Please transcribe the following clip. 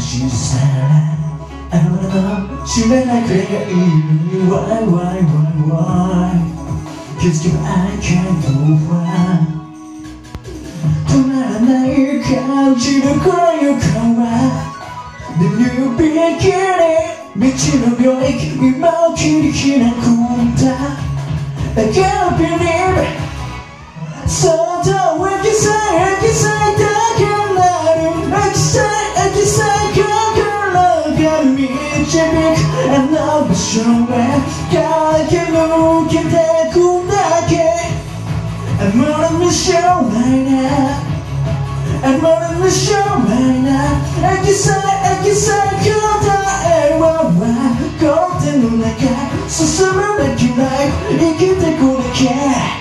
しさらあなたの知らないくらいがいる Why why why why 気づけば I can't go far 止まらない感じるこの予感は The new beginning 道の領域今を切り開くんだ I can't believe そっとエキサイだからエキサイ心が導くあの場所へ駆け抜けてくだけ I'm on a mission right now I'm on a mission right now エキサイ答えはゴールデンの中進むだけライフ生きてくだけ